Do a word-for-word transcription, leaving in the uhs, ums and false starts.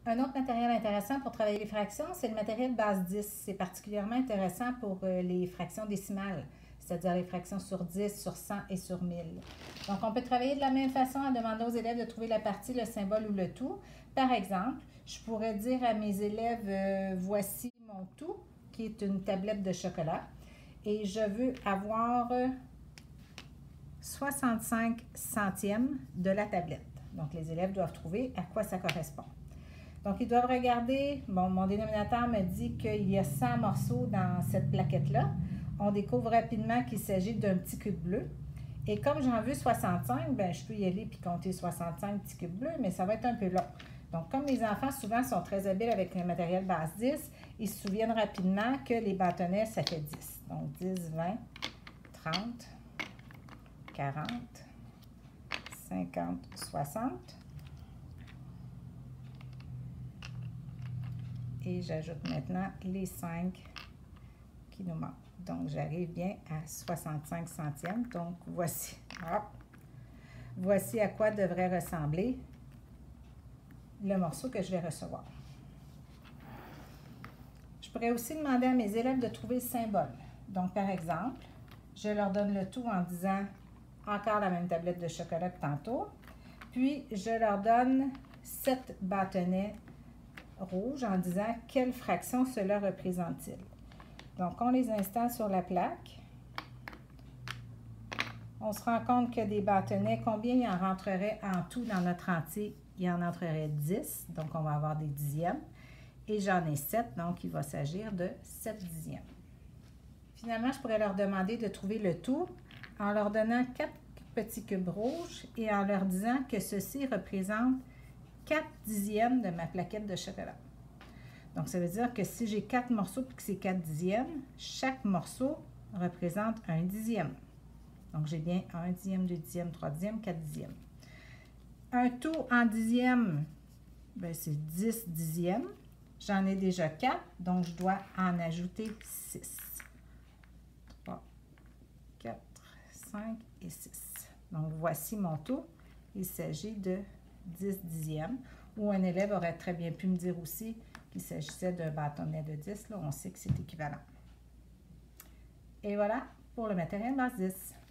Un autre matériel intéressant pour travailler les fractions, c'est le matériel base dix. C'est particulièrement intéressant pour les fractions décimales, c'est-à-dire les fractions sur dix, sur cent et sur mille. Donc, on peut travailler de la même façon en demandant aux élèves de trouver la partie, le symbole ou le tout. Par exemple, je pourrais dire à mes élèves, euh, voici mon tout, qui est une tablette de chocolat, et je veux avoir soixante-cinq centièmes de la tablette. Donc, les élèves doivent trouver à quoi ça correspond. Donc, ils doivent regarder, bon, mon dénominateur me dit qu'il y a cent morceaux dans cette plaquette-là. On découvre rapidement qu'il s'agit d'un petit cube bleu. Et comme j'en veux soixante-cinq, ben, je peux y aller et compter soixante-cinq petits cubes bleus, mais ça va être un peu long. Donc, comme les enfants souvent sont très habiles avec le matériel base dix, ils se souviennent rapidement que les bâtonnets, ça fait dix. Donc, dix, vingt, trente, quarante, cinquante, soixante. Et j'ajoute maintenant les cinq qui nous manquent. Donc, j'arrive bien à soixante-cinq centièmes. Donc, voici, hop, voici à quoi devrait ressembler le morceau que je vais recevoir. Je pourrais aussi demander à mes élèves de trouver le symbole. Donc, par exemple, je leur donne le tout en disant encore la même tablette de chocolat que tantôt. Puis, je leur donne sept bâtonnets rouge en disant quelle fraction cela représente-t-il. Donc, on les installe sur la plaque. On se rend compte que des bâtonnets, combien il en rentrerait en tout dans notre entier? Il en entrerait dix, donc on va avoir des dixièmes. Et j'en ai sept, donc il va s'agir de sept dixièmes. Finalement, je pourrais leur demander de trouver le tout en leur donnant quatre petits cubes rouges et en leur disant que ceci représente quatre dixièmes de ma plaquette de chocolat. Donc, ça veut dire que si j'ai quatre morceaux et que c'est quatre dixièmes, chaque morceau représente un dixième. Donc, j'ai bien un dixième, deux dixièmes, trois dixièmes, quatre dixièmes. Un tout en dixième, c'est dix dixièmes. J'en ai déjà quatre, donc je dois en ajouter six. trois, quatre, cinq et six. Donc, voici mon tout. Il s'agit de dix dixièmes, ou un élève aurait très bien pu me dire aussi qu'il s'agissait d'un bâtonnet de dix. Là, on sait que c'est équivalent. Et voilà pour le matériel base dix.